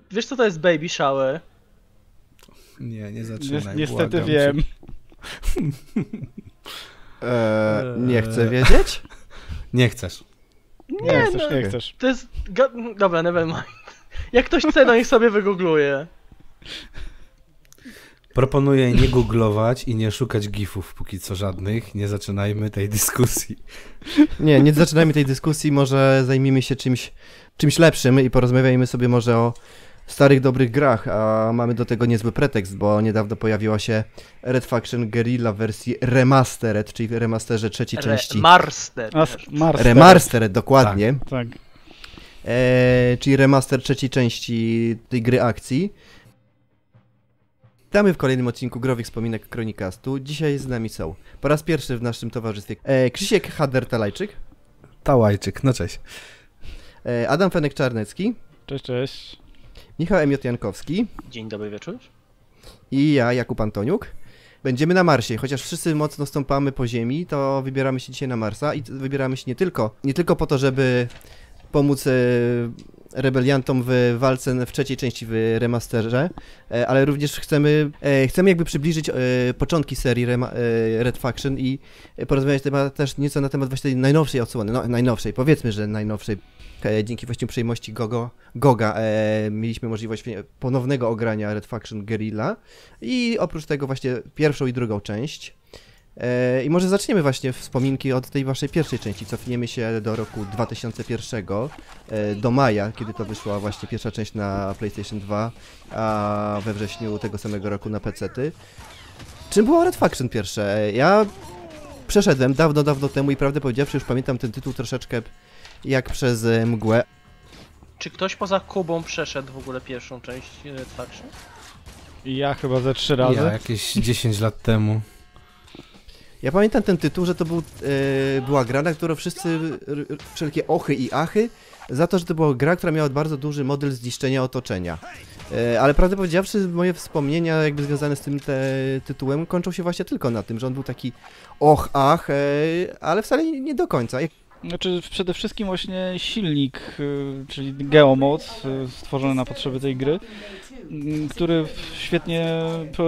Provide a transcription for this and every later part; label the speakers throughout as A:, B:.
A: wiesz co to jest baby shower?
B: Nie zaczynaj,
C: Niestety
B: błagam
C: wiem.
D: Nie chcę wiedzieć?
B: Nie chcesz.
C: Nie chcesz.
A: To jest... Dobra, nevermind. Jak ktoś chce, no niech sobie wygoogluje.
B: Proponuję nie googlować i nie szukać gifów póki co żadnych. Nie zaczynajmy tej dyskusji.
D: Nie zaczynajmy tej dyskusji, może zajmijmy się czymś lepszym i porozmawiajmy sobie może o starych, dobrych grach, a mamy do tego niezły pretekst, bo niedawno pojawiła się Red Faction Guerrilla w wersji remastered, czyli w remasterze trzeciej części. Remastered, dokładnie.
C: Tak.
D: Czyli remaster trzeciej części tej gry akcji. Witamy w kolejnym odcinku Growych Wspominek Chronicastu. Dzisiaj z nami są po raz pierwszy w naszym towarzystwie Krzysiek Hader-Talajczyk.
B: Tałajczyk, no cześć.
D: Adam Fenek-Czarnecki.
C: Cześć.
D: Michał Emiot Jankowski.
A: Dzień dobry wieczór.
D: I ja, Jakub Antoniuk. Będziemy na Marsie, chociaż wszyscy mocno stąpamy po ziemi, to wybieramy się dzisiaj na Marsa i wybieramy się nie tylko po to, żeby pomóc rebeliantom w walce w trzeciej części w remasterze, ale również chcemy jakby przybliżyć początki serii Red Faction i porozmawiać też nieco na temat właśnie tej najnowszej odsłony, no najnowszej, powiedzmy, że najnowszej. Dzięki właśnie uprzejmości Goga mieliśmy możliwość ponownego ogrania Red Faction Guerrilla i oprócz tego właśnie pierwszą i drugą część. I może zaczniemy właśnie wspominki od tej waszej pierwszej części, cofniemy się do roku 2001, do maja, kiedy to wyszła właśnie pierwsza część na PlayStation 2, a we wrześniu tego samego roku na PC-ty. Czym było Red Faction pierwsze? Ja przeszedłem dawno temu i prawdę powiedziawszy już pamiętam ten tytuł troszeczkę jak przez mgłę.
A: Czy ktoś poza Kubą przeszedł w ogóle pierwszą część Red Faction?
C: Ja chyba ze 3 razy.
B: Ja jakieś 10 lat temu.
D: Ja pamiętam ten tytuł, że to była gra, na którą wszelkie ochy i achy, za to, że to była gra, która miała bardzo duży model zniszczenia otoczenia. Ale prawdę powiedziawszy, moje wspomnienia jakby związane z tym tytułem kończą się właśnie tylko na tym, że on był taki ach, ale wcale nie do końca.
C: Znaczy przede wszystkim właśnie silnik, czyli Geomod, stworzony na potrzeby tej gry, który świetnie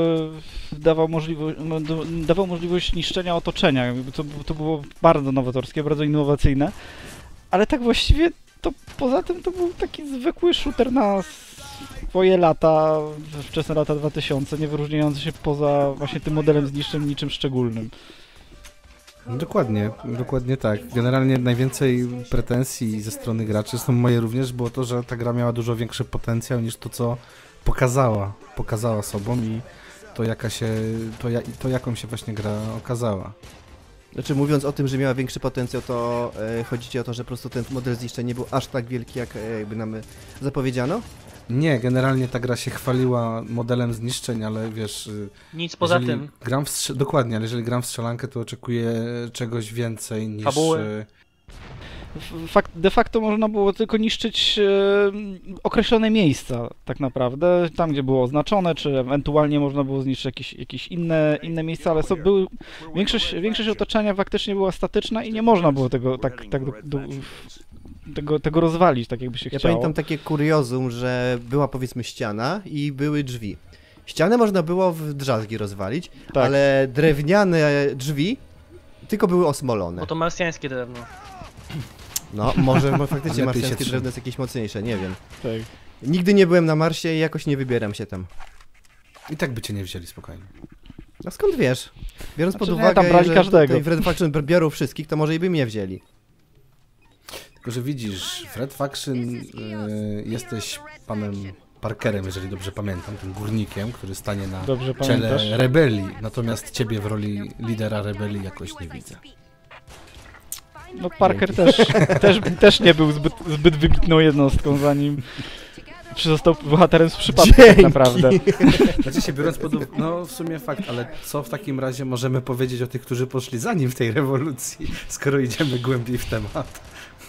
C: dawał możliwość niszczenia otoczenia. To było bardzo nowatorskie, bardzo innowacyjne, ale tak właściwie to poza tym to był taki zwykły shooter na swoje lata, wczesne lata 2000, nie wyróżniający się poza właśnie tym modelem zniszczeń niczym szczególnym.
B: Dokładnie tak. Generalnie najwięcej pretensji ze strony graczy, są moje również, było to, że ta gra miała dużo większy potencjał niż to, co pokazała sobą i to jaką się właśnie gra okazała.
D: Znaczy mówiąc o tym, że miała większy potencjał, to chodzi ci o to, że po prostu ten model zniszczeń nie był aż tak wielki, jak jakby nam zapowiedziano?
B: Nie, generalnie ta gra się chwaliła modelem zniszczeń, ale wiesz...
A: Nic poza tym.
B: Dokładnie, ale jeżeli gram w strzelankę, to oczekuję czegoś więcej niż...
A: Fabuły.
C: De facto można było tylko niszczyć określone miejsca, tak naprawdę, tam gdzie było oznaczone, czy ewentualnie można było zniszczyć jakieś inne miejsca, ale większość otoczenia faktycznie była statyczna i nie można było tego rozwalić, tak jakby się chciało.
D: Ja pamiętam takie kuriozum, że była powiedzmy ściana i były drzwi. Ścianę można było w drzazgi rozwalić, tak. Ale drewniane drzwi tylko były osmolone.
A: Bo to marsjańskie drewno.
D: No, może faktycznie marsjańskie drewno jest jakieś mocniejsze, nie wiem.
C: Tak.
D: Nigdy nie byłem na Marsie i jakoś nie wybieram się tam.
B: I tak by cię nie wzięli spokojnie.
D: No skąd wiesz? Biorąc pod
C: tam
D: uwagę,
C: brali
D: że
C: każdego.
D: w Red Faction biorą wszystkich, to może i by mnie wzięli.
B: Tylko, że widzisz, w Red Faction jesteś panem Parkerem, jeżeli dobrze pamiętam, tym górnikiem, który stanie na czele rebelii, natomiast ciebie w roli lidera rebelii jakoś nie widzę.
C: No Parker też nie był zbyt wybitną jednostką, zanim został bohaterem z przypadku tak naprawdę.
B: Znaczy się biorąc pod uwagę, no w sumie fakt, ale co w takim razie możemy powiedzieć o tych, którzy poszli za nim w tej rewolucji, skoro idziemy głębiej w temat?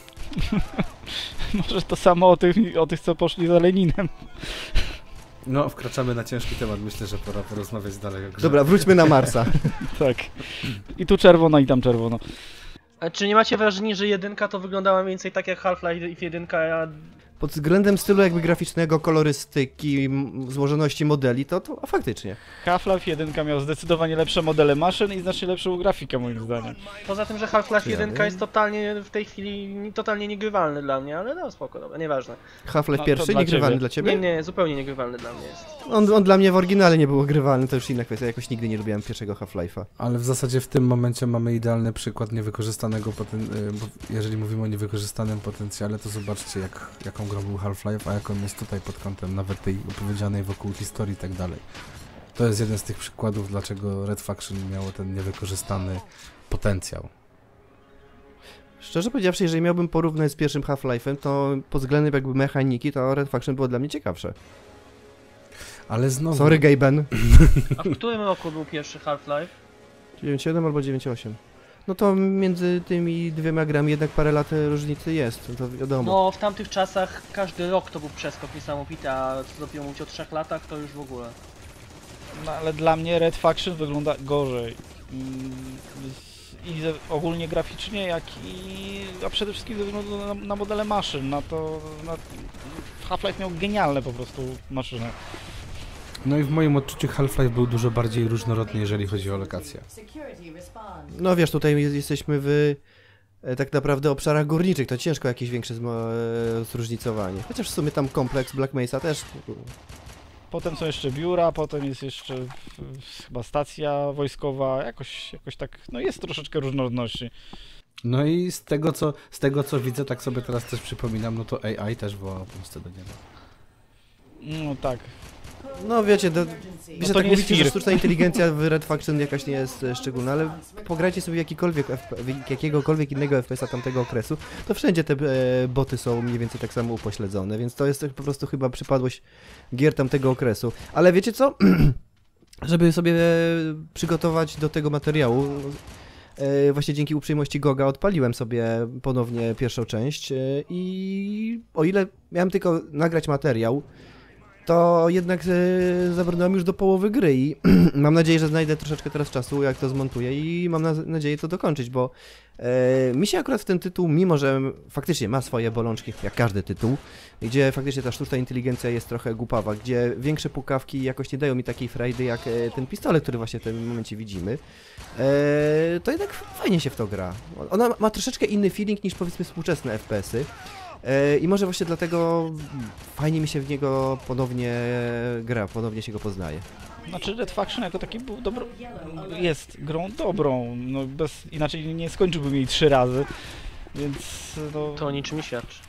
C: Może to samo o tych, co poszli za Leninem.
B: No, wkraczamy na ciężki temat, myślę, że pora porozmawiać dalej o grze.
D: Dobra, wróćmy na Marsa.
C: Tak. I tu czerwono, i tam czerwono.
A: A czy nie macie wrażenia, że jedynka to wyglądała mniej więcej tak jak Half-Life 1, a
D: pod względem stylu jakby graficznego, kolorystyki, złożoności modeli, to faktycznie.
C: Half-Life 1 miał zdecydowanie lepsze modele maszyn i znacznie lepszą grafikę moim zdaniem.
A: Poza tym, że Half-Life 1 jest totalnie w tej chwili totalnie niegrywalny dla mnie, ale no spoko, dobra, nieważne.
D: Half-Life pierwszy niegrywalny dla ciebie?
A: Nie, zupełnie niegrywalny dla mnie jest.
D: On dla mnie w oryginale nie był grywalny, to już inna kwestia, jakoś nigdy nie lubiłem pierwszego Half-Life'a.
B: Ale w zasadzie w tym momencie mamy idealny przykład niewykorzystanego bo jeżeli mówimy o niewykorzystanym potencjale, to zobaczcie jaką grą był Half-Life, a jak on jest tutaj pod kątem nawet tej opowiedzianej wokół historii i tak dalej. To jest jeden z tych przykładów, dlaczego Red Faction miało ten niewykorzystany potencjał.
D: Szczerze powiedziawszy, jeżeli miałbym porównać z pierwszym Half-Life'em, to pod względem jakby mechaniki, to Red Faction było dla mnie ciekawsze.
B: Ale znowu...
D: Sorry, Gaben.
A: A w którym roku był pierwszy Half-Life?
D: 9.7 albo 9.8. No to między tymi dwiema grami jednak parę lat różnicy jest, to wiadomo.
A: No, w tamtych czasach każdy rok to był przeskok niesamowity, a co dopiero mówić o 3 latach, to już w ogóle.
C: No ale dla mnie Red Faction wygląda gorzej. I ogólnie graficznie, jak i... a przede wszystkim ze względu na modele maszyn, Half-Life miał genialne po prostu maszyny.
B: No i w moim odczuciu Half-Life był dużo bardziej różnorodny, jeżeli chodzi o lokacje.
D: No wiesz, tutaj jesteśmy w tak naprawdę obszarach górniczych, to ciężko jakieś większe zróżnicowanie. Chociaż w sumie tam kompleks Black Mesa też...
C: Potem są jeszcze biura, potem jest jeszcze chyba stacja wojskowa, jakoś tak, no jest troszeczkę różnorodności.
B: No i z tego co widzę, tak sobie teraz też przypominam, no to AI też woła pomstę do nieba.
C: No tak.
D: No wiecie,
C: no to nie
D: mówicie, że sztuczna inteligencja w Red Faction jakaś nie jest szczególna, ale pograjcie sobie jakiegokolwiek innego FPS-a tamtego okresu, to wszędzie te boty są mniej więcej tak samo upośledzone, więc to jest po prostu chyba przypadłość gier tamtego okresu. Ale wiecie co? Żeby sobie przygotować do tego materiału, właśnie dzięki uprzejmości Goga odpaliłem sobie ponownie pierwszą część i o ile miałem tylko nagrać materiał, to jednak zabrnąłem już do połowy gry i mam nadzieję, że znajdę troszeczkę teraz czasu, jak to zmontuję i mam nadzieję to dokończyć, bo mi się akurat ten tytuł, mimo że faktycznie ma swoje bolączki, jak każdy tytuł, gdzie faktycznie ta sztuczna inteligencja jest trochę głupawa, gdzie większe pukawki jakoś nie dają mi takiej frajdy jak ten pistolet, który właśnie w tym momencie widzimy, to jednak fajnie się w to gra. Ona ma troszeczkę inny feeling niż powiedzmy współczesne FPS-y. I może właśnie dlatego fajnie mi się w niego ponownie gra, ponownie się go poznaje.
C: Znaczy Red Faction jako taki był jest grą dobrą, no inaczej nie skończyłbym jej 3 razy, więc no...
A: To o niczym świadczy.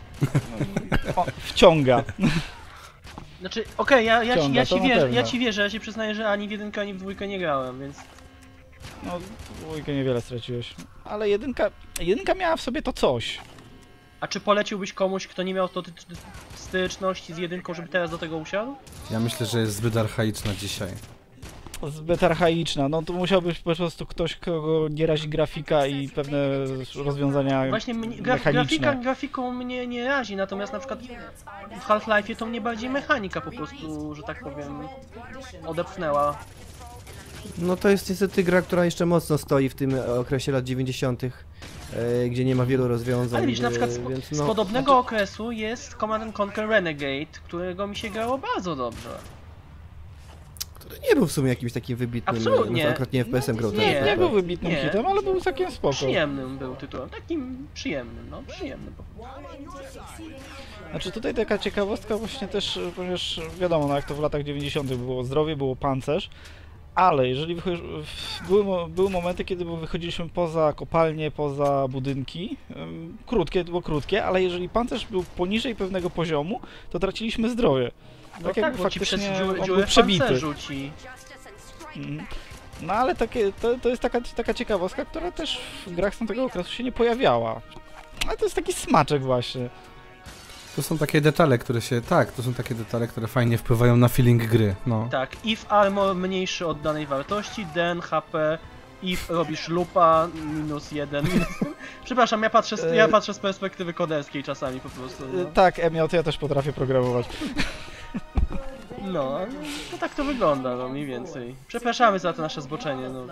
C: Wciąga.
A: Znaczy, okej, ja ci wierzę, ja ci przyznaję, że ani w 1, ani w 2 nie grałem, więc...
C: No, w 2 niewiele straciłeś, ale jedynka miała w sobie to coś.
A: A czy poleciłbyś komuś, kto nie miał styczności z 1, żeby teraz do tego usiadł?
B: Ja myślę, że jest zbyt archaiczna dzisiaj.
C: Zbyt archaiczna, no to musiałbyś po prostu ktoś, kogo nie razi grafika i pewne rozwiązania
A: właśnie
C: mechaniczne.
A: Grafiką mnie nie razi, natomiast na przykład w Half-Life'ie to mnie bardziej mechanika po prostu, że tak powiem, odepchnęła.
D: No to jest niestety gra, która jeszcze mocno stoi w tym okresie lat 90., gdzie nie ma wielu rozwiązań.
A: Ale widzisz, na przykład z podobnego okresu jest Command & Conquer Renegade, którego mi się grało bardzo dobrze.
D: Który nie był w sumie jakimś takim wybitnym,
A: absolutnie.
D: Akurat nie FPS-em grał.
C: Nie był wybitnym hitem, ale był całkiem spoko.
A: Przyjemnym był tytułem, takim przyjemnym, no przyjemnym po prostu.
C: Znaczy tutaj taka ciekawostka właśnie też, ponieważ wiadomo, no jak to w latach 90. było zdrowie, było pancerz, ale jeżeli były momenty, kiedy wychodziliśmy poza kopalnie, poza budynki, było krótkie, ale jeżeli pancerz był poniżej pewnego poziomu, to traciliśmy zdrowie.
A: No tak, bo ci przez
C: był przebity.
A: Rzuci.
C: No ale to jest taka ciekawostka, która też w grach z tamtego okresu się nie pojawiała. Ale to jest taki smaczek właśnie.
B: To są takie detale, które fajnie wpływają na feeling gry, no.
A: Tak, if armor mniejszy od danej wartości, then HP, if robisz lupa, -1. Przepraszam, ja patrzę z perspektywy koderskiej czasami po prostu. No.
C: Tak, Emiot, ja też potrafię programować.
A: No, to tak to wygląda, no mniej więcej. Przepraszamy za to nasze zboczenie, no.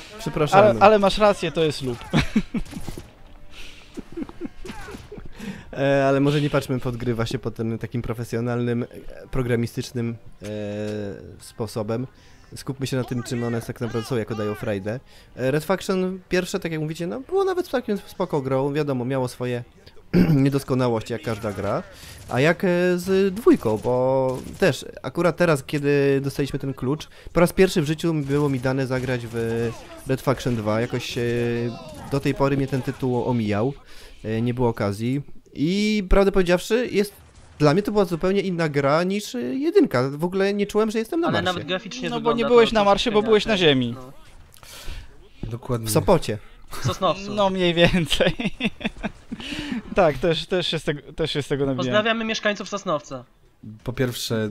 D: Przepraszamy.
C: Ale masz rację, to jest loop.
D: Ale może nie patrzmy pod gry właśnie pod tym takim profesjonalnym, programistycznym sposobem. Skupmy się na tym, czym one tak naprawdę są, jako dają frajdę. Red Faction pierwsze, tak jak mówicie, no było nawet całkiem spoko grą, wiadomo, miało swoje niedoskonałości, jak każda gra. A jak z dwójką, bo też akurat teraz, kiedy dostaliśmy ten klucz, po raz pierwszy w życiu było mi dane zagrać w Red Faction 2. Jakoś do tej pory mnie ten tytuł omijał, nie było okazji. I prawdę powiedziawszy, dla mnie to była zupełnie inna gra niż jedynka. W ogóle nie czułem, że jestem na Marsie.
A: Ale nawet graficznie
C: no bo nie byłeś na Marsie, bo byłeś na Ziemi.
A: No.
B: Dokładnie.
D: W Sopocie.
A: W Sosnowcu.
C: No mniej więcej. Tak, też się z tego nabijam.
A: Pozdrawiamy mieszkańców Sosnowca.
B: Po pierwsze,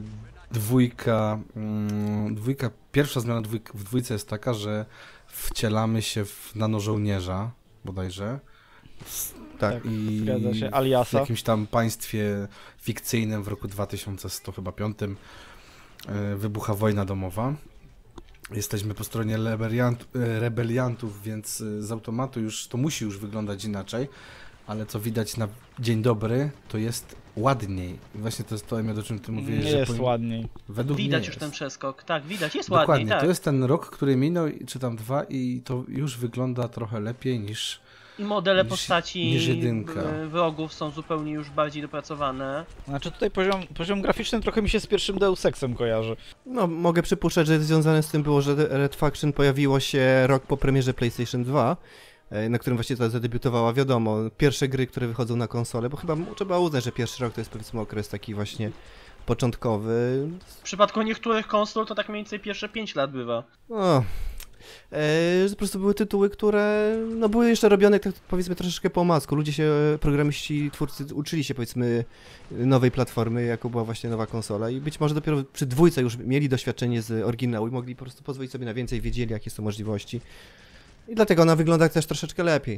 B: pierwsza zmiana w dwójce jest taka, że wcielamy się w nanożołnierza, bodajże.
D: Tak,
B: I
C: zgadza się, aliasa.
B: W jakimś tam państwie fikcyjnym w roku 2105 wybucha wojna domowa. Jesteśmy po stronie rebeliantów, więc z automatu to musi już wyglądać inaczej, ale co widać na dzień dobry, to jest ładniej. I właśnie to jest to, o czym ty mówiłeś,
C: nie
B: że
C: jest ładniej.
B: Według
A: Widać
B: mnie
A: już
B: jest.
A: ten przeskok. Tak, widać, jest
B: Dokładnie,
A: ładniej, tak.
B: to jest ten rok, który minął, czy tam 2 i to już wygląda trochę lepiej niż...
A: I modele
B: niż
A: postaci
B: jedynka.
A: wrogów są zupełnie już bardziej dopracowane.
C: Znaczy tutaj poziom graficzny trochę mi się z pierwszym Deus Exem kojarzy.
D: No, mogę przypuszczać, że związane z tym było, że Red Faction pojawiło się rok po premierze PlayStation 2, na którym właśnie ta zadebiutowała, wiadomo, pierwsze gry, które wychodzą na konsolę, bo chyba trzeba uznać, że pierwszy rok to jest powiedzmy okres taki właśnie początkowy.
A: W przypadku niektórych konsol to tak mniej więcej pierwsze 5 lat bywa.
D: O, że po prostu były tytuły, które no, były jeszcze robione tak powiedzmy troszeczkę po omacku. Ludzie się, programiści, twórcy uczyli się powiedzmy nowej platformy, jaką była właśnie nowa konsola i być może dopiero przy dwójce już mieli doświadczenie z oryginału i mogli po prostu pozwolić sobie na więcej, wiedzieli jakie są możliwości. I dlatego ona wygląda też troszeczkę lepiej.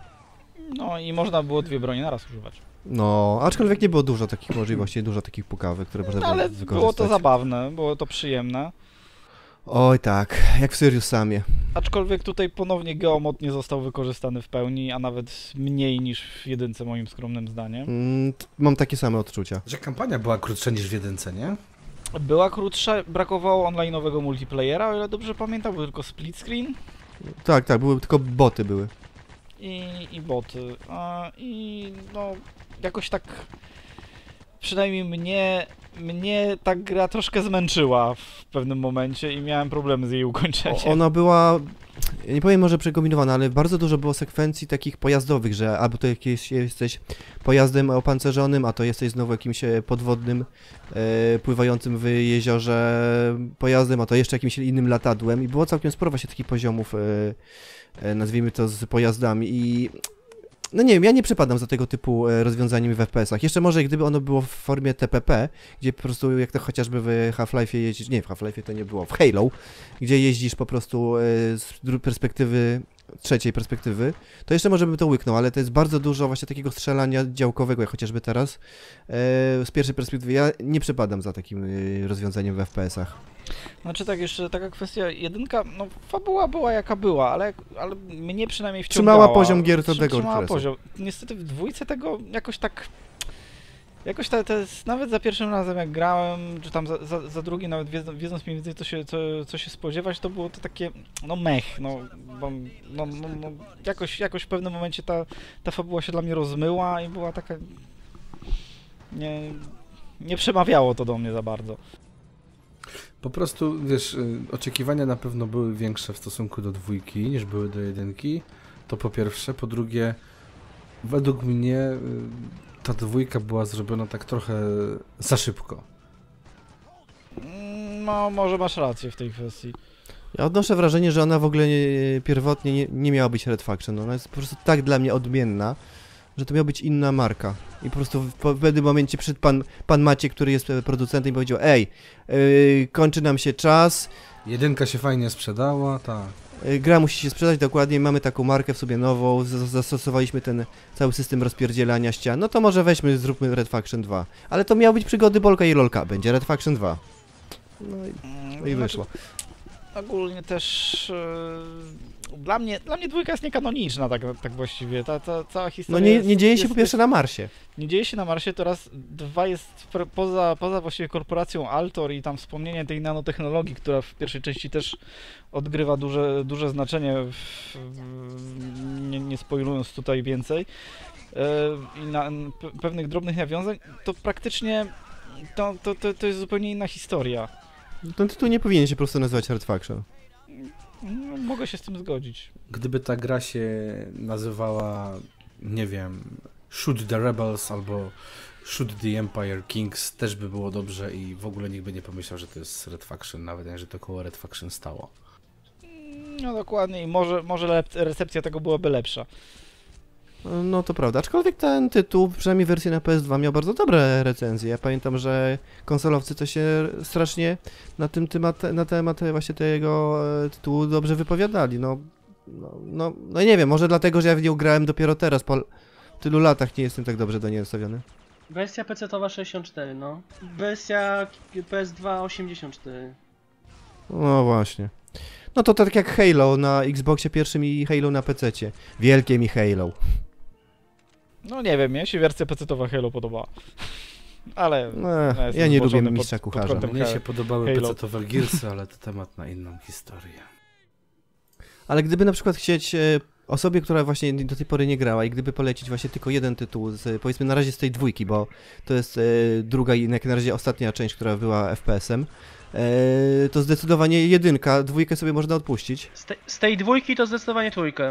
C: No i można było dwie broni naraz używać.
D: No, aczkolwiek nie było dużo takich możliwości, dużo takich pukawek, które można było
C: Ale
D: wykorzystać.
C: było to zabawne, było to przyjemne.
D: Oj tak, jak w Serious Samie.
C: Aczkolwiek tutaj ponownie geomod nie został wykorzystany w pełni, a nawet mniej niż w jedynce moim skromnym zdaniem.
D: Mam takie same odczucia.
B: Że kampania była krótsza niż w jedynce, nie?
C: Była krótsza, brakowało online'owego multiplayera, o ile dobrze pamiętam, był tylko split screen.
D: Tak, były tylko boty były.
C: I boty. I no, jakoś tak, przynajmniej mnie ta gra troszkę zmęczyła w pewnym momencie i miałem problemy z jej ukończeniem.
D: Ona była, ja nie powiem może przekombinowana, ale bardzo dużo było sekwencji takich pojazdowych, że albo to jakieś jesteś pojazdem opancerzonym, a to jesteś znowu jakimś podwodnym, pływającym w jeziorze pojazdem, a to jeszcze jakimś innym latadłem i było całkiem sporo właśnie takich poziomów, nazwijmy to z pojazdami i no nie wiem, ja nie przypadam za tego typu rozwiązaniami w FPS-ach. Jeszcze może gdyby ono było w formie TPP, gdzie po prostu jak to chociażby w Half-Life'ie jeździsz, nie w Half-Life'ie to nie było, w Halo, gdzie jeździsz po prostu z perspektywy, trzeciej perspektywy, to jeszcze może bym to łyknął, ale to jest bardzo dużo właśnie takiego strzelania działkowego, jak chociażby teraz, z pierwszej perspektywy. Ja nie przypadam za takim rozwiązaniem w FPS-ach.
C: Znaczy tak, jeszcze taka kwestia, jedynka, no fabuła była jaka była, ale mnie przynajmniej wciągała.
D: Trzymała poziom gier do tego
C: Trzymała
D: okresu.
C: poziom. Niestety w dwójce tego jakoś to jest, nawet za pierwszym razem jak grałem, czy tam za drugim, nawet wiedząc mniej więcej co się spodziewać, to było to takie, no mech, no jakoś w pewnym momencie ta fabuła się dla mnie rozmyła i była taka, nie przemawiało to do mnie za bardzo.
B: Po prostu, wiesz, oczekiwania na pewno były większe w stosunku do dwójki niż były do jedynki. To po pierwsze. Po drugie, według mnie ta dwójka była zrobiona tak trochę za szybko.
C: No, może masz rację w tej kwestii.
D: Ja odnoszę wrażenie, że ona w ogóle pierwotnie nie miała być Red Faction. Ona jest po prostu tak dla mnie odmienna, że to miała być inna marka. I po prostu w pewnym momencie przyszedł pan Maciek, który jest producentem i powiedział: ej, kończy nam się czas.
B: Jedynka się fajnie sprzedała, tak.
D: Gra musi się sprzedać dokładnie, mamy taką markę w sobie nową, zastosowaliśmy ten cały system rozpierdzielania ścian, no to może zróbmy Red Faction 2. Ale to miało być przygody Bolka i Lolka, będzie Red Faction 2. No i wyszło.
C: Ogólnie też Dla mnie dwójka jest niekanoniczna, tak właściwie. Ta cała historia.
D: No nie dzieje się po pierwsze na Marsie.
C: Nie dzieje się na Marsie, to raz, dwa jest poza właściwie korporacją Altor i tam wspomnienie tej nanotechnologii, która w pierwszej części też odgrywa duże znaczenie, nie spoilując tutaj więcej, i pewnych drobnych nawiązań, to praktycznie to jest zupełnie inna historia.
D: Ten tytuł nie powinien się po prostu nazywać Red Faction.
C: No, mogę się z tym zgodzić.
B: Gdyby ta gra się nazywała, nie wiem, Shoot the Rebels albo Shoot the Empire Kings, też by było dobrze i w ogóle nikt by nie pomyślał, że to jest Red Faction, nawet że to koło Red Faction stało.
C: No dokładnie i może recepcja tego byłaby lepsza.
D: No to prawda, aczkolwiek ten tytuł, przynajmniej wersję na PS2, miał bardzo dobre recenzje. Ja pamiętam, że konsolowcy to się strasznie na temat właśnie tego tytułu dobrze wypowiadali. No nie wiem, może dlatego, że ja w nią grałem dopiero teraz, po tylu latach nie jestem tak dobrze do niej nastawiony.
A: Wersja PC-towa 64, no. Wersja PS2 84.
D: No właśnie. No to tak jak Halo na Xboxie pierwszym i Halo na PC-cie. Wielkie mi Halo.
C: No nie wiem, mnie się wersja PC-towa Halo podobała. Ale
D: ja nie lubię mistrza kucharza.
B: Mnie się podobały PC-towe Gearsy, ale to temat na inną historię.
D: Ale gdyby na przykład chcieć osobie, która właśnie do tej pory nie grała i gdyby polecić właśnie tylko jeden tytuł, powiedzmy na razie z tej dwójki, bo to jest druga i jak na razie ostatnia część, która była FPS-em, to zdecydowanie jedynka, dwójkę sobie można odpuścić.
A: Z tej dwójki to zdecydowanie trójkę.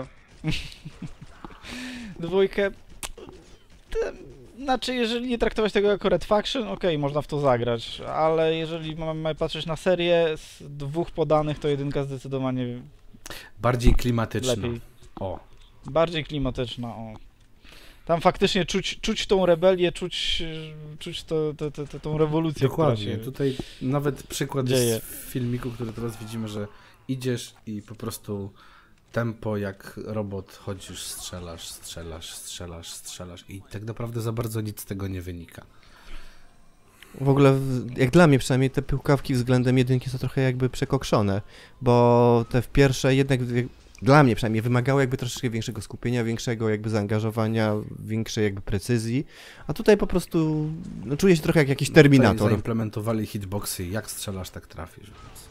C: Dwójkę... Znaczy, jeżeli nie traktować tego jako Red Faction, okej, można w to zagrać, ale jeżeli mamy patrzeć na serię z dwóch podanych, to jedynka zdecydowanie
B: bardziej klimatyczna.
C: Lepiej.
B: O.
C: Bardziej klimatyczna, o. Tam faktycznie czuć tą rebelię, czuć tą rewolucję.
B: Dokładnie, tutaj nawet przykład
C: dzieje.
B: Jest w filmiku, który teraz widzimy, że idziesz i po prostu tempo jak robot chodzisz, strzelasz i tak naprawdę za bardzo nic z tego nie wynika.
D: W ogóle, jak dla mnie przynajmniej, te pyłkawki względem jedynki są trochę jakby przekokszone, bo te w pierwsze jednak, dla mnie przynajmniej, wymagały jakby troszeczkę większego skupienia, większego jakby zaangażowania, większej jakby precyzji, a tutaj po prostu czuję się trochę jak jakiś Terminator.
B: Tutaj zaimplementowali hitboxy, jak strzelasz, tak trafisz. Więc...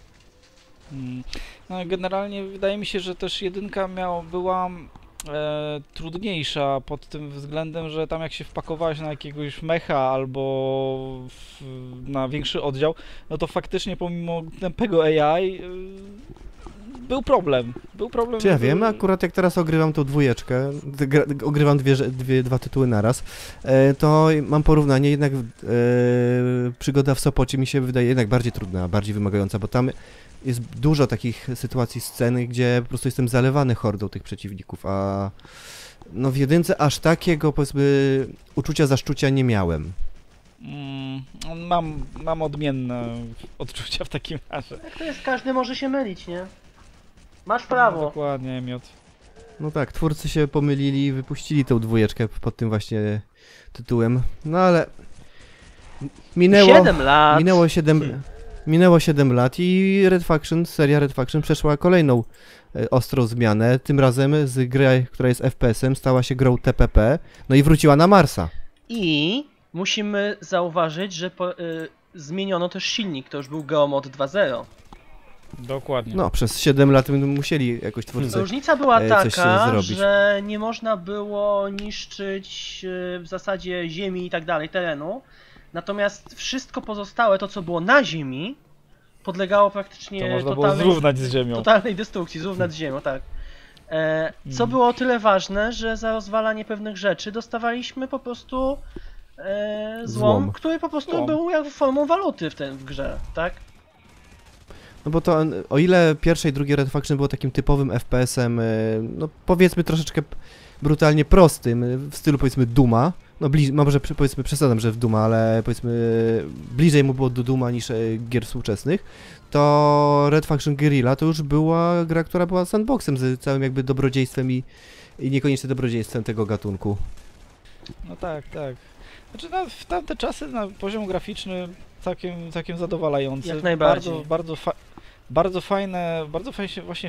C: No generalnie wydaje mi się, że też jedynka była trudniejsza pod tym względem, że tam jak się wpakowałeś na jakiegoś mecha albo na większy oddział, no to faktycznie pomimo tępego AI był problem.
D: Czy ja wiem, akurat jak teraz ogrywam tą dwójeczkę, ogrywam dwa tytuły naraz, to mam porównanie, jednak przygoda w Sopocie mi się wydaje jednak bardziej trudna, bardziej wymagająca, bo tam jest dużo takich sytuacji, sceny, gdzie po prostu jestem zalewany hordą tych przeciwników, a no w jedynce aż takiego, powiedzmy, uczucia zaszczucia nie miałem.
C: Mam odmienne odczucia w takim razie.
A: Jak to jest, każdy może się mylić, nie? Masz prawo.
C: No, dokładnie, Miot.
D: No tak, twórcy się pomylili i wypuścili tą dwójeczkę pod tym właśnie tytułem, no ale minęło
A: 7 lat.
D: Minęło 7 lat i seria Red Faction przeszła kolejną ostrą zmianę. Tym razem z gry, która jest FPS-em, stała się grą TPP, no i wróciła na Marsa.
A: I musimy zauważyć, że zmieniono też silnik, to już był Geomod 2.0.
C: Dokładnie.
D: No, przez 7 lat musieli jakoś twórcy
A: Różnica była taka,
D: zrobić.
A: że nie można było niszczyć w zasadzie ziemi i tak dalej, terenu. Natomiast wszystko pozostałe, to co było na ziemi, podlegało praktycznie
C: to można było zrównać z ziemią.
A: Totalnej destrukcji, zrównać z ziemią, tak. Co było o tyle ważne, że za rozwalanie pewnych rzeczy dostawaliśmy po prostu złom, który po prostu był jak formą waluty w grze, tak?
D: No bo to, o ile pierwsze i drugie Red Faction było takim typowym FPS-em, no powiedzmy troszeczkę brutalnie prostym, w stylu powiedzmy Duma, no może powiedzmy przesadzam, że w Duma, ale powiedzmy bliżej mu było do Duma niż gier współczesnych, to Red Faction Guerrilla to już była gra, która była sandboxem z całym jakby dobrodziejstwem i niekoniecznie dobrodziejstwem tego gatunku.
C: No tak. Znaczy w tamte czasy na poziom graficzny całkiem zadowalający.
A: Jak najbardziej.
C: Bardzo fajne, bardzo fajnie się właśnie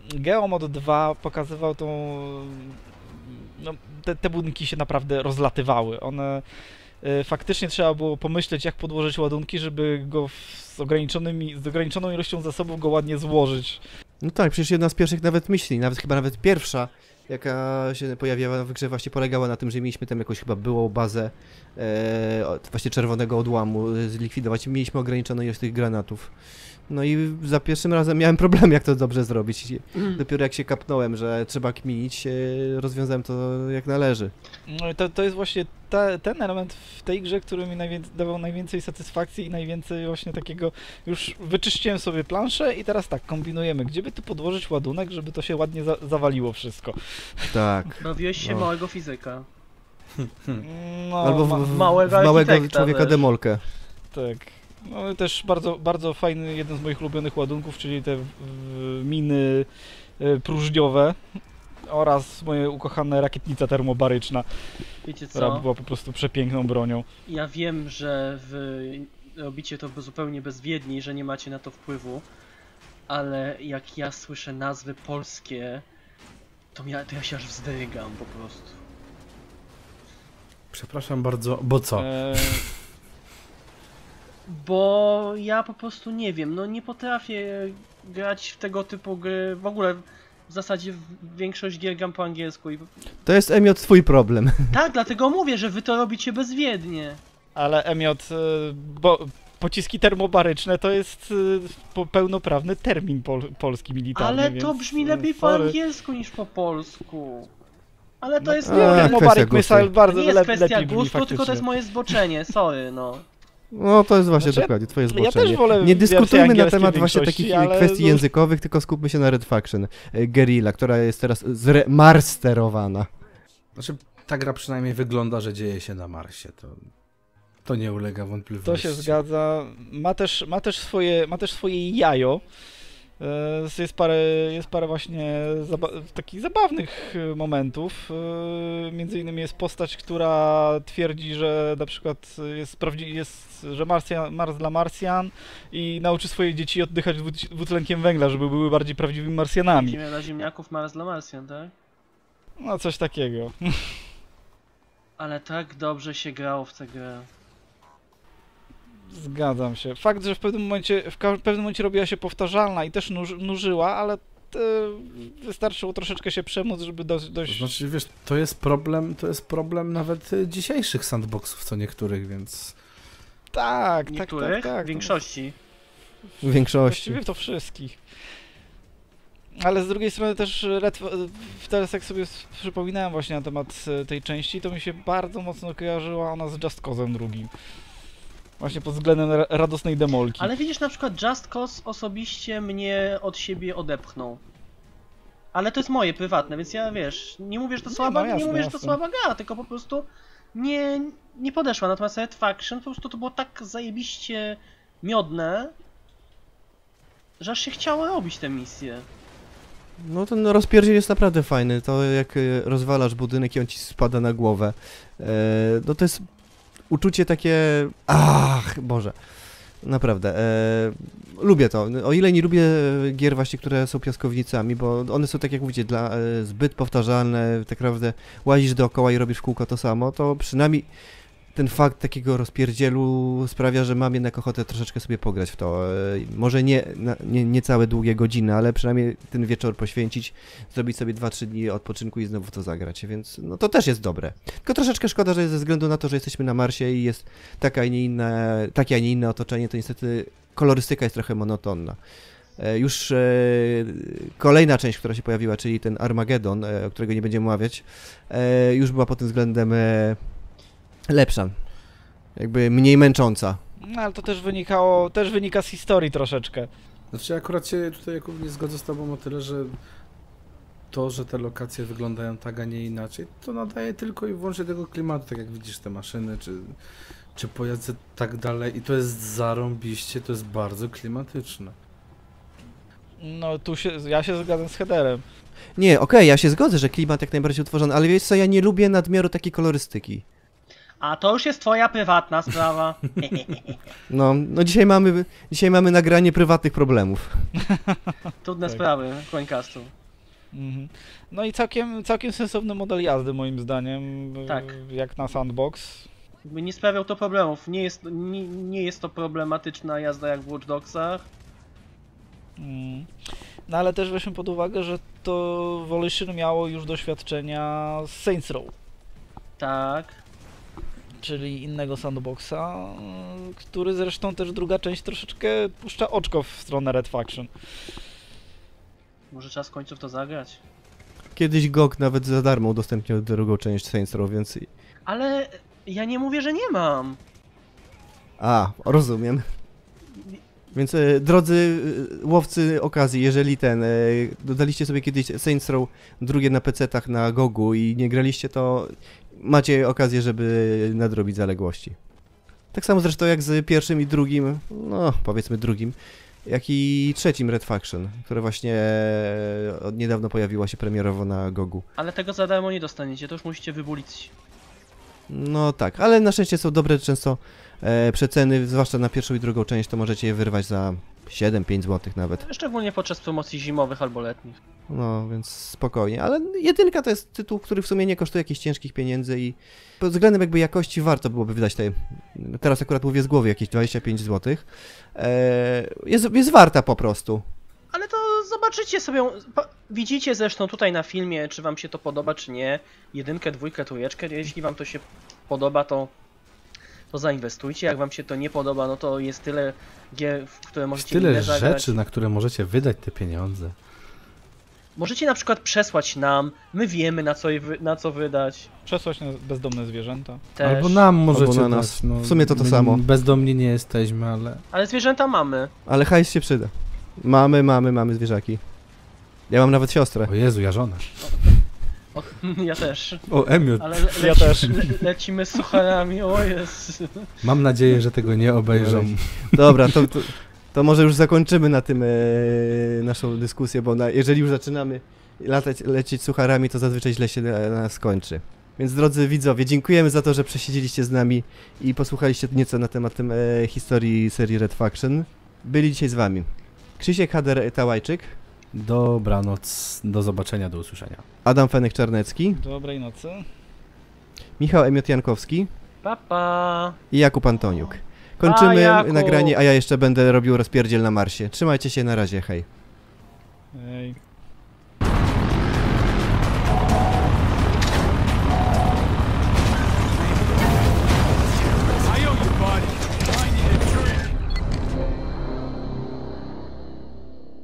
C: Geomod 2 pokazywał tą... No, te budynki się naprawdę rozlatywały. One... Faktycznie trzeba było pomyśleć, jak podłożyć ładunki, żeby go z ograniczoną ilością zasobów go ładnie złożyć.
D: No tak, przecież jedna z pierwszych nawet myśli, chyba nawet pierwsza, jaka się pojawiała w grze, właśnie polegała na tym, że mieliśmy tam jakąś chyba byłą bazę właśnie czerwonego odłamu zlikwidować i mieliśmy ograniczoną ilość tych granatów. No i za pierwszym razem miałem problem, jak to dobrze zrobić. Dopiero jak się kapnąłem, że trzeba kminić, rozwiązałem to jak należy.
C: No i to jest właśnie ten element w tej grze, który mi dawał najwięcej satysfakcji i najwięcej właśnie takiego... Już wyczyściłem sobie planszę i teraz tak, kombinujemy, gdzie by tu podłożyć ładunek, żeby to się ładnie zawaliło wszystko.
D: Tak.
A: Bawiłeś się małego fizyka.
C: No,
D: albo
A: małego
D: człowieka demolkę.
C: Tak. No i też bardzo, bardzo fajny, jeden z moich ulubionych ładunków, czyli te miny próżniowe oraz moje ukochane rakietnica termobaryczna,
A: Wiecie co?
C: która była po prostu przepiękną bronią.
A: Ja wiem, że wy robicie to zupełnie bezwiednie i że nie macie na to wpływu, ale jak ja słyszę nazwy polskie, to ja się aż wzdrygam po prostu.
B: Przepraszam bardzo, bo co?
A: Bo ja po prostu nie wiem, no nie potrafię grać w tego typu gry, w ogóle w zasadzie większość gier gram po angielsku i...
D: To jest Emiot twój problem.
A: Tak, dlatego mówię, że wy to robicie bezwiednie.
C: Ale Emiot, pociski termobaryczne to jest pełnoprawny termin polski militarny.
A: Ale
C: więc,
A: to brzmi lepiej po angielsku niż po polsku. Ale to jest...
C: Termobaryk Missile bardzo
A: nie jest kwestia
C: lepiej
A: gustu, tylko to jest moje zboczenie, sorry, no.
D: No to jest właśnie dokładnie twoje zboczenie.
C: Ja też wolę
D: nie dyskutujmy na temat właśnie takich
C: ale...
D: kwestii językowych, tylko skupmy się na Red Faction Guerrilla, która jest teraz zremasterowana.
B: Znaczy, ta gra przynajmniej wygląda, że dzieje się na Marsie. To nie ulega wątpliwości.
C: To się zgadza. Ma też swoje jajo. Jest parę właśnie takich zabawnych momentów. Między innymi jest postać, która twierdzi, że na przykład że Mars dla Marsjan i nauczy swoje dzieci oddychać dwutlenkiem węgla, żeby były bardziej prawdziwymi Marsjanami.
A: Dla ziemniaków, Mars dla Marsjan, tak?
C: No coś takiego.
A: Ale tak dobrze się grało w tę grę.
C: Zgadzam się. Fakt, że w pewnym momencie robiła się powtarzalna i też nużyła, ale wystarczyło troszeczkę się przemóc, żeby dojść...
B: To znaczy, wiesz, to jest problem nawet dzisiejszych sandboxów, co niektórych, więc...
C: Tak,
A: niektórych?
C: tak.
A: W większości.
D: W większości.
C: Właściwie to wszystkich. Ale z drugiej strony też teraz jak sobie przypominałem właśnie na temat tej części, to mi się bardzo mocno kojarzyła ona z Just Cause'em drugim. Właśnie pod względem radosnej demolki.
A: Ale widzisz, na przykład Just Cause osobiście mnie od siebie odepchnął. Ale to jest moje prywatne, więc ja wiesz, nie mówię, że to słaba gra, tylko po prostu nie podeszła. Natomiast Red Faction po prostu to było tak zajebiście miodne, że aż się chciało robić tę misję.
D: No ten rozpierdziel jest naprawdę fajny, to jak rozwalasz budynek i on ci spada na głowę. No to jest uczucie takie... Ach, Boże. Naprawdę. Lubię to. O ile nie lubię gier właśnie, które są piaskownicami, bo one są, tak jak mówicie, zbyt powtarzalne, tak naprawdę łazisz dookoła i robisz w kółko to samo, to przynajmniej ten fakt takiego rozpierdzielu sprawia, że mam jednak ochotę troszeczkę sobie pograć w to. Może nie całe długie godziny, ale przynajmniej ten wieczór poświęcić, zrobić sobie 2-3 dni odpoczynku i znowu w to zagrać, więc no to też jest dobre. Tylko troszeczkę szkoda, że ze względu na to, że jesteśmy na Marsie i jest takie, a nie inne otoczenie, to niestety kolorystyka jest trochę monotonna. Już kolejna część, która się pojawiła, czyli ten Armageddon, o którego nie będziemy omawiać, już była pod tym względem lepsza, jakby mniej męcząca.
C: No ale to też wynika z historii troszeczkę.
B: Znaczy akurat się tutaj nie zgodzę z tobą o tyle, że to, że te lokacje wyglądają tak, a nie inaczej, to nadaje tylko i wyłącznie tego klimatu, tak jak widzisz te maszyny, czy pojazdy tak dalej i to jest zarąbiście, to jest bardzo klimatyczne.
C: No ja się zgadzam z headerem.
D: Nie, okej, ja się zgodzę, że klimat jak najbardziej utworzony, ale wiesz co, ja nie lubię nadmiaru takiej kolorystyki.
A: A to już jest twoja prywatna sprawa.
D: No dzisiaj mamy nagranie prywatnych problemów.
A: Trudne sprawy Coincastu.
C: No i całkiem sensowny model jazdy moim zdaniem,
A: Tak.
C: Jak na sandbox.
A: Nie sprawiał to problemów. Nie jest to problematyczna jazda jak w Watch Dogsach.
C: No ale też weźmy pod uwagę, że to Volition miało już doświadczenia z Saints Row.
A: Tak.
C: Czyli innego sandboxa, który zresztą też druga część troszeczkę puszcza oczko w stronę Red Faction.
A: Może czas w końcu w to zagrać.
D: Kiedyś GOG nawet za darmo udostępniał drugą część Saints Row, więc...
A: Ale ja nie mówię, że nie mam.
D: A, rozumiem. Więc drodzy łowcy okazji, jeżeli dodaliście sobie kiedyś Saints Row drugie na PC-tach na GOG-u i nie graliście, to macie okazję, żeby nadrobić zaległości. Tak samo zresztą jak z pierwszym i drugim, no powiedzmy drugim, jak i trzecim Red Faction, które właśnie od niedawno pojawiła się premierowo na GOG-u.
A: Ale tego za darmo nie dostaniecie, to już musicie wybulić.
D: No tak, ale na szczęście są dobre często przeceny, zwłaszcza na pierwszą i drugą część, to możecie je wyrwać za 7-5 zł nawet.
A: Szczególnie podczas promocji zimowych albo letnich.
D: No, więc spokojnie, ale jedynka to jest tytuł, który w sumie nie kosztuje jakichś ciężkich pieniędzy i pod względem jakby jakości warto byłoby wydać teraz akurat mówię z głowy jakieś 25 zł. Jest warta po prostu.
A: Ale to zobaczycie sobie, widzicie zresztą tutaj na filmie, czy wam się to podoba, czy nie. Jedynkę, dwójkę, trójeczkę, jeśli wam to się podoba, to zainwestujcie, jak wam się to nie podoba, no to jest tyle gier, w które możecie
B: tyle rzeczy, na które możecie wydać te pieniądze.
A: Możecie na przykład przesłać nam, my wiemy na co wydać.
C: Przesłać na bezdomne zwierzęta.
A: Też.
B: Albo nam możecie
D: Albo na nas.
B: dać, no,
D: w sumie to samo.
B: Bezdomni nie jesteśmy, ale...
A: Ale zwierzęta mamy.
D: Ale hajs się przyda. Mamy zwierzaki. Ja mam nawet siostrę.
B: O Jezu, ja żonę.
A: Ja też.
B: O, Emiot.
A: Ale
C: Ja też.
A: lecimy z sucharami, o jest.
B: Mam nadzieję, że tego nie obejrzą.
D: Dobra, to może już zakończymy na tym naszą dyskusję, bo jeżeli już zaczynamy lecieć sucharami, to zazwyczaj źle się na nas skończy. Więc drodzy widzowie, dziękujemy za to, że przesiedzieliście z nami i posłuchaliście nieco na temat historii serii Red Faction. Byli dzisiaj z wami Krzysiek Hader-Tałajczyk.
B: Dobranoc, do zobaczenia, do usłyszenia.
D: Adam Fenek-Czarnecki.
C: Dobrej nocy.
D: Michał Emiot-Jankowski.
A: Pa.
D: I Jakub Antoniuk. Kończymy
A: Jakub.
D: nagranie, a ja jeszcze będę robił rozpierdziel na Marsie. Trzymajcie się, na razie, hej.
C: Hej.